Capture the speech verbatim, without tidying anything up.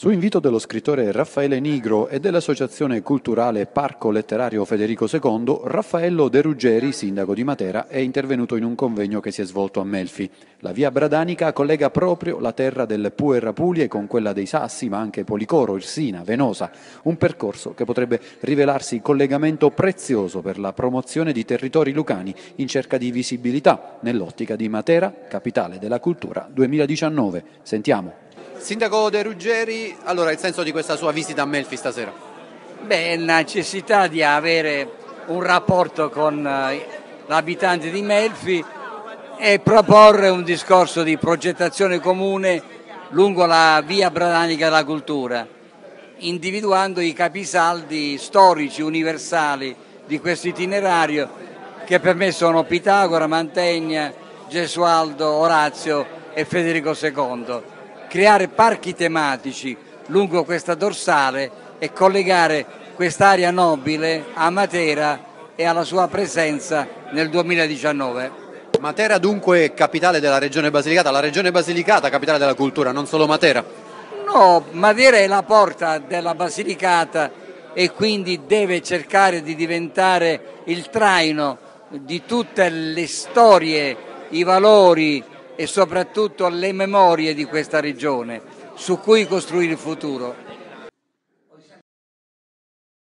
Su invito dello scrittore Raffaele Nigro e dell'associazione culturale Parco Letterario Federico secondo, Raffaello De Ruggeri, sindaco di Matera, è intervenuto in un convegno che si è svolto a Melfi. La via Bradanica collega proprio la terra del Puer Apulie con quella dei Sassi, ma anche Policoro, Irsina, Venosa, un percorso che potrebbe rivelarsi collegamento prezioso per la promozione di territori lucani in cerca di visibilità nell'ottica di Matera, capitale della cultura duemiladiciannove. Sentiamo. Sindaco De Ruggeri, allora il senso di questa sua visita a Melfi stasera? Beh, la necessità di avere un rapporto con gli abitanti di Melfi e proporre un discorso di progettazione comune lungo la via Bradanica della cultura, individuando i capisaldi storici universali di questo itinerario che per me sono Pitagora, Mantegna, Gesualdo, Orazio e Federico secondo. Creare parchi tematici lungo questa dorsale e collegare quest'area nobile a Matera e alla sua presenza nel duemiladiciannove. Matera dunque è capitale della regione Basilicata, la regione Basilicata capitale della cultura, non solo Matera? No, Matera è la porta della Basilicata e quindi deve cercare di diventare il traino di tutte le storie, i valori e soprattutto le memorie di questa regione su cui costruire il futuro.